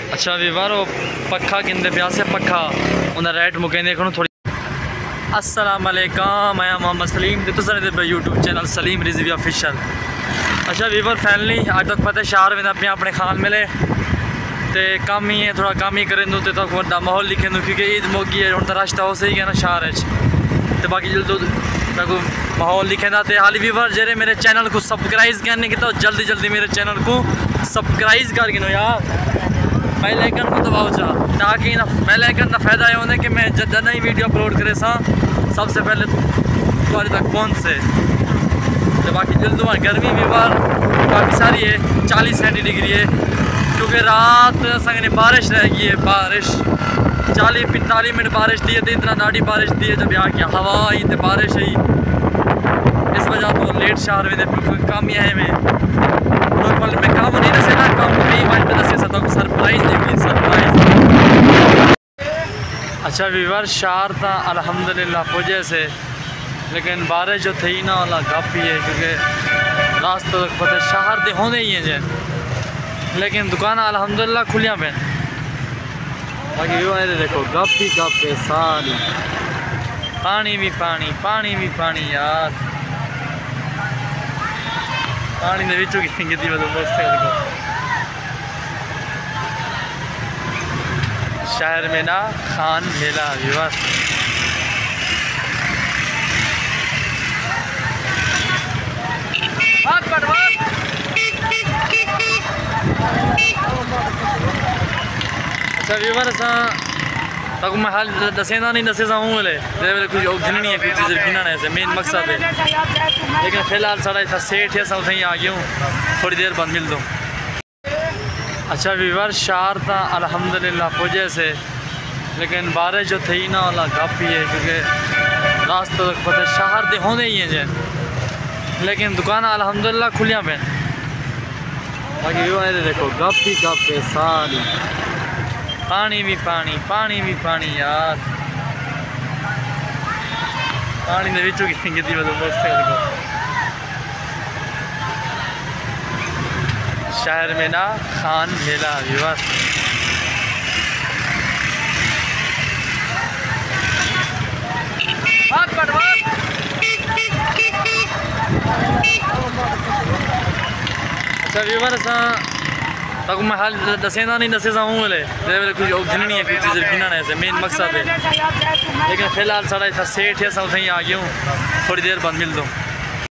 अच्छा वीवर वो पक्खा किंदे प्यासे पक्खा उन्हें रेट मुके देखो थोड़ी। अस्सलाम वालेकुम, मैं मोहम्मद सलीम तो तुम YouTube channel Salim Rizvi official. अच्छा वीवर फैमिली अज तक पता शहर में अपने अपने खान मिले तो कम ही है, थोड़ा कम ही करें तो तक वड्डा माहौल लिखे क्योंकि ईद मोगी है हूँ तो रश तो सही है ना शहर तो बाकी जल्द माहौल लिखे ना तो हाली वीवर जेरे मेरे चैनल को सब्सक्राइब करने की तो जल्दी जल्दी मेरे चैनल को सब्सक्राइब कर गिनो यार, बेल आइकन को दबाओ जा ताकि ना बेल आइकन का फ़ायदा ये होने कि मैं जब नई वीडियो अपलोड करे सा सबसे पहले तुम्हारे तक पहुँच से। तो बाकी जल्द गर्मी भी बार काफ़ी सारी है, 40 सेंटीडिग्री है क्योंकि रात संगने बारिश रह गई है, बारिश 40-45 मिनट बारिश दी है तो इतना दाढ़ी बारिश दी है जब यहाँ की हवा आई तो बारिश आई इस वजह तो लेट शहर में कम ही है मैं काम नहीं दसे ना काम कई मिनट दसे सकता हूँ सरप्राइज देगी सरप्राइज। अच्छा वीवर शहर था अल्हम्दुलिल्लाह पूजे से लेकिन बारिश जो थी ना वाला काफ़ी है क्योंकि रास्ते तक पता शहर दे होने ही हैं जैन लेकिन दुकान अल्हम्दुलिल्लाह खुलियाँ पे बाकी वीवर देखो गप ही गप है सारी पानी भी पानी यार पानी दे विचों की शहर में ना खान मेला वीवर। अच्छा वीवर तक मैं हाल दसेंदा नहीं दसे सा हूँ कुछ गिननी है कुछ चीज़ गिनने से मेन मकसद है लेकिन फ़िलहाल साढ़ा इतना सेठ है सब सही आ गया हूँ थोड़ी देर बाद मिल दूँ। अच्छा वीवर शहर था अल्हम्दुलिल्लाह पूजे से लेकिन बारिश जो थी ना वाला काफ़ी है क्योंकि रास्ते तक पता शहर दे होने ही हैं जैन लेकिन दुकान अल्हम्दुलिल्लाह खुलियाँ पे बाकी वीवर देखो गप ही गप है सारी पानी भी पानी यार पानी दे विचों की शहर में ना खान मेला वीवर। अच्छा वीवर तक मैं हाल दसेंदा नहीं दसे सा हूँ कुछ गिननी है कुछ चीज़ गिनने से मेन मकसद है लेकिन फ़िलहाल साढ़ा इतना सेठ है सब सही आ गया हूँ थोड़ी देर बाद मिल दूँ।